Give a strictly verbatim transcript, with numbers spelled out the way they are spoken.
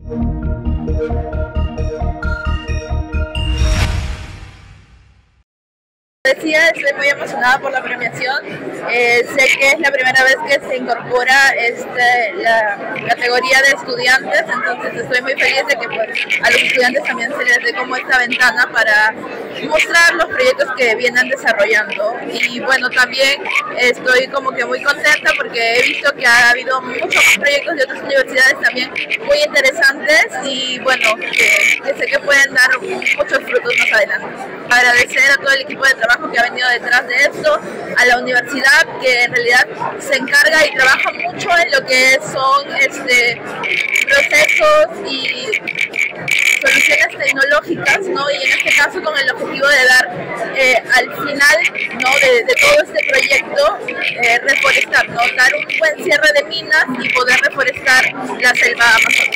Decía, estoy muy emocionada por la premiación. Eh, sé que es la primera vez que se incorpora este, la categoría de estudiantes, entonces estoy muy feliz de que pues, a los estudiantes también se les dé como esta ventana para mostrar los proyectos que vienen desarrollando. Y bueno, también estoy como que muy contenta porque he visto que ha habido muchos proyectos de otras universidades también muy interesantes y bueno, que, que sé que pueden dar muchos frutos más adelante. Agradecer a todo el equipo de trabajo que ha venido detrás de esto, a la universidad que en realidad se encarga y trabaja mucho en lo que son este, procesos y soluciones tecnológicas, ¿no? Y en este caso con el objetivo de dar eh, al final, ¿no? de, de todo este proyecto eh, reforestar, ¿no? Dar un buen cierre de minas y poder reforestar la selva amazónica.